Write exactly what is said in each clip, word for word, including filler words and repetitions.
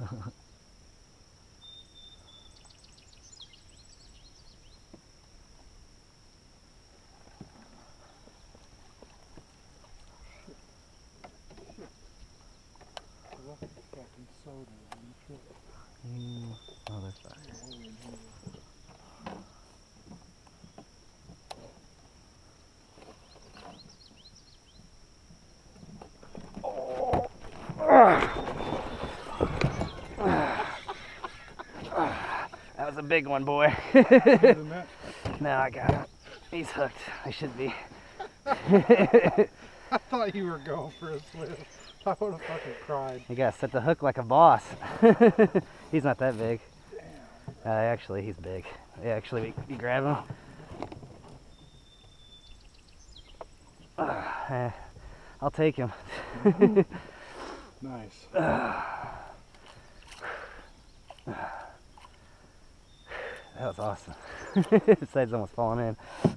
Mm, oh, that's back. Oh. That was a big one, boy. No, I got him. He's hooked. I should be. I thought you were going for a swim. I would have fucking cried. You gotta set the hook like a boss. He's not that big. Uh, actually, he's big. Yeah, actually, you grab him. Uh, eh, I'll take him. Nice. That was awesome. His side's almost falling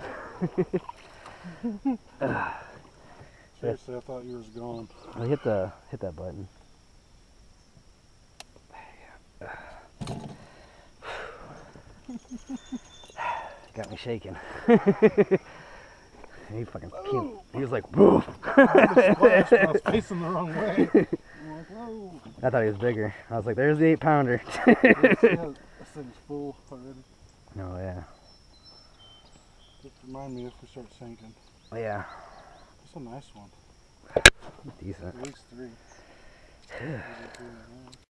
in. Seriously, I thought you was gone. Well, hit the hit that button. Got me shaking. He fucking came, he was like, woof. I was facing the wrong way. I'm like, whoa. I thought he was bigger. I was like, there's the eight pounder. This thing's full already. Oh yeah. Just remind me if we start sinking. Oh yeah. That's a nice one. Decent. At least three.